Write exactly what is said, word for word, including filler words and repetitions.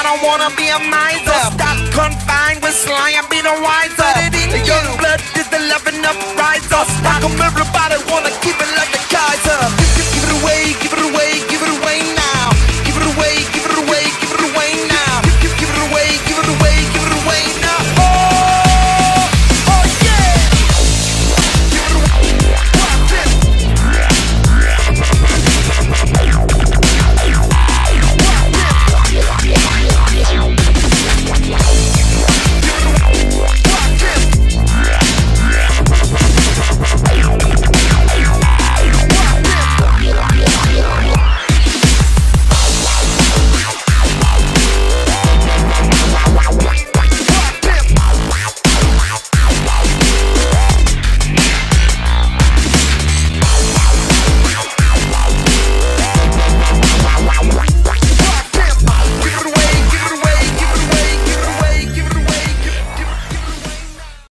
don't wanna be a miser. Don't stop confined with sly and be the wiser. The young blood is the loving up riser. Stock 'em, everybody wanna keep it like the Kaiser. Give, give, give it away, give it away, give it away now.